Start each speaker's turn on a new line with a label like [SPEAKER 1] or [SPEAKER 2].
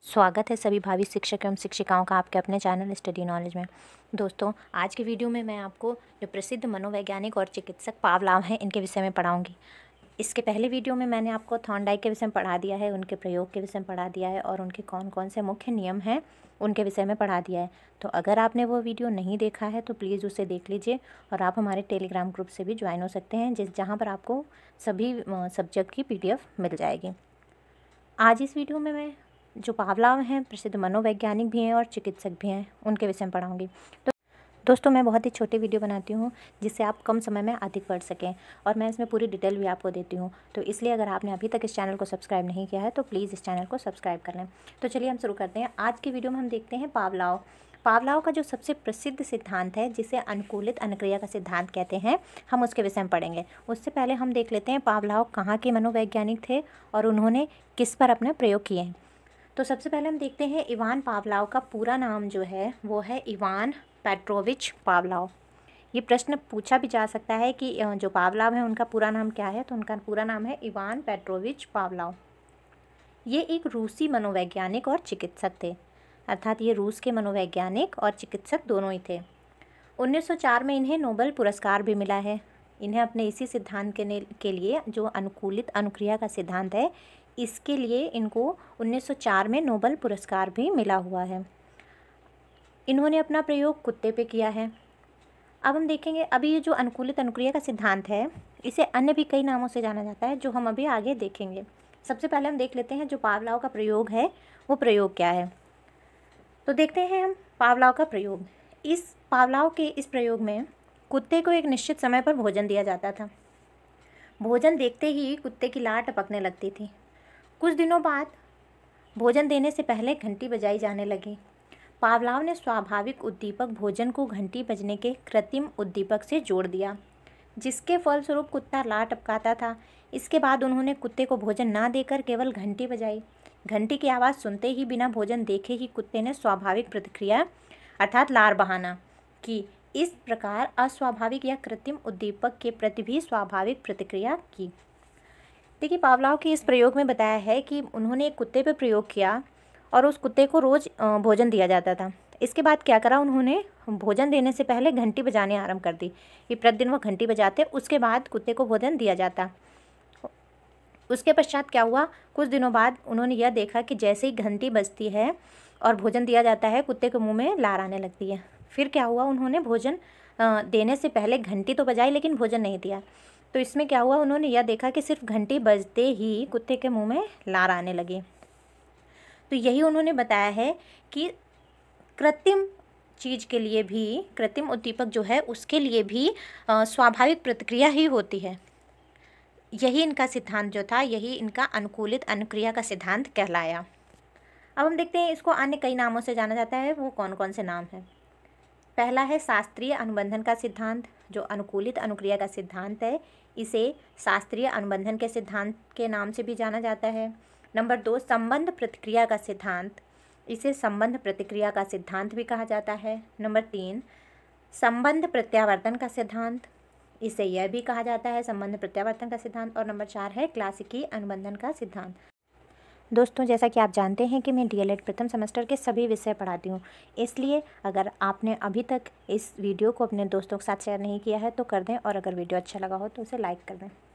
[SPEAKER 1] स्वागत है सभी भावी शिक्षक एवं शिक्षिकाओं का आपके अपने चैनल स्टडी नॉलेज में। दोस्तों, आज की वीडियो में मैं आपको जो प्रसिद्ध मनोवैज्ञानिक और चिकित्सक पावलोव हैं इनके विषय में पढ़ाऊंगी। इसके पहले वीडियो में मैंने आपको थॉर्नडाइक के विषय में पढ़ा दिया है, उनके प्रयोग के विषय में पढ़ा दिया है और उनके कौन कौन से मुख्य नियम हैं उनके विषय में पढ़ा दिया है। तो अगर आपने वो वीडियो नहीं देखा है तो प्लीज़ उसे देख लीजिए और आप हमारे टेलीग्राम ग्रुप से भी ज्वाइन हो सकते हैं जहाँ पर आपको सभी सब्जेक्ट की PDF मिल जाएगी। आज इस वीडियो में मैं जो पावलोव हैं प्रसिद्ध मनोवैज्ञानिक भी हैं और चिकित्सक भी हैं उनके विषय में पढ़ाऊंगी। तो दोस्तों, मैं बहुत ही छोटे वीडियो बनाती हूँ जिससे आप कम समय में अधिक पढ़ सकें और मैं इसमें पूरी डिटेल भी आपको देती हूँ। तो इसलिए अगर आपने अभी तक इस चैनल को सब्सक्राइब नहीं किया है तो प्लीज़ इस चैनल को सब्सक्राइब कर लें। तो चलिए हम शुरू करते हैं। आज की वीडियो में हम देखते हैं पावलोव का जो सबसे प्रसिद्ध सिद्धांत है जिसे अनुकूलित अनुक्रिया का सिद्धांत कहते हैं, हम उसके विषय में पढ़ेंगे। उससे पहले हम देख लेते हैं पावलोव कहाँ के मनोवैज्ञानिक थे और उन्होंने किस पर अपने प्रयोग किए हैं। तो सबसे पहले हम देखते हैं इवान पावलोव का पूरा नाम जो है वो है इवान पेट्रोविच पावलोव। ये प्रश्न पूछा भी जा सकता है कि जो पावलोव है उनका पूरा नाम क्या है, तो उनका पूरा नाम है इवान पेट्रोविच पावलोव। ये एक रूसी मनोवैज्ञानिक और चिकित्सक थे, अर्थात ये रूस के मनोवैज्ञानिक और चिकित्सक दोनों ही थे। 1904 में इन्हें नोबेल पुरस्कार भी मिला है। इन्हें अपने इसी सिद्धांत के लिए जो अनुकूलित अनुक्रिया का सिद्धांत है इसके लिए इनको 1904 में नोबेल पुरस्कार भी मिला हुआ है। इन्होंने अपना प्रयोग कुत्ते पे किया है। अब हम देखेंगे, अभी ये जो अनुकूलित अनुक्रिया का सिद्धांत है इसे अन्य भी कई नामों से जाना जाता है जो हम अभी आगे देखेंगे। सबसे पहले हम देख लेते हैं जो पावलोव का प्रयोग है वो प्रयोग क्या है। तो देखते हैं हम पावलोव का प्रयोग। पावलोव के इस प्रयोग में कुत्ते को एक निश्चित समय पर भोजन दिया जाता था। भोजन देखते ही कुत्ते की लार टपकने लगती थी। कुछ दिनों बाद भोजन देने से पहले घंटी बजाई जाने लगी। पावलोव ने स्वाभाविक उद्दीपक भोजन को घंटी बजने के कृत्रिम उद्दीपक से जोड़ दिया, जिसके फलस्वरूप कुत्ता लार टपकाता था। इसके बाद उन्होंने कुत्ते को भोजन ना देकर केवल घंटी बजाई। घंटी की आवाज़ सुनते ही बिना भोजन देखे ही कुत्ते ने स्वाभाविक प्रतिक्रिया अर्थात लार बहाना की। इस प्रकार अस्वाभाविक या कृत्रिम उद्दीपक के प्रति भी स्वाभाविक प्रतिक्रिया की। देखिए, पावलोव के इस प्रयोग में बताया है कि उन्होंने एक कुत्ते पर प्रयोग किया और उस कुत्ते को रोज़ भोजन दिया जाता था। इसके बाद क्या करा, उन्होंने भोजन देने से पहले घंटी बजाने आरंभ कर दी कि प्रतिदिन वो घंटी बजाते, उसके बाद कुत्ते को भोजन दिया जाता। उसके पश्चात क्या हुआ, कुछ दिनों बाद उन्होंने यह देखा कि जैसे ही घंटी बजती है और भोजन दिया जाता है कुत्ते के मुँह में लार आने लगती है। फिर क्या हुआ, उन्होंने भोजन देने से पहले घंटी तो बजाई लेकिन भोजन नहीं दिया। तो इसमें क्या हुआ, उन्होंने यह देखा कि सिर्फ घंटी बजते ही कुत्ते के मुंह में लार आने लगी। तो यही उन्होंने बताया है कि कृत्रिम चीज़ के लिए भी, कृत्रिम उद्दीपक जो है उसके लिए भी स्वाभाविक प्रतिक्रिया ही होती है। यही इनका सिद्धांत जो था, यही इनका अनुकूलित अनुक्रिया का सिद्धांत कहलाया। अब हम देखते हैं इसको अन्य कई नामों से जाना जाता है, वो कौन कौन से नाम हैं। पहला है शास्त्रीय अनुबंधन का सिद्धांत। जो अनुकूलित अनुक्रिया का सिद्धांत है इसे शास्त्रीय अनुबंधन के सिद्धांत के नाम से भी जाना जाता है। नंबर 2, संबंध प्रतिक्रिया का सिद्धांत। इसे संबंध प्रतिक्रिया का सिद्धांत भी कहा जाता है। नंबर 3, संबंध प्रत्यावर्तन का सिद्धांत। इसे यह भी कहा जाता है संबंध प्रत्यावर्तन का सिद्धांत। और नंबर 4 है क्लासिकी अनुबंधन का सिद्धांत। दोस्तों, जैसा कि आप जानते हैं कि मैं DLED प्रथम सेमेस्टर के सभी विषय पढ़ाती हूँ, इसलिए अगर आपने अभी तक इस वीडियो को अपने दोस्तों के साथ शेयर नहीं किया है तो कर दें और अगर वीडियो अच्छा लगा हो तो उसे लाइक कर दें।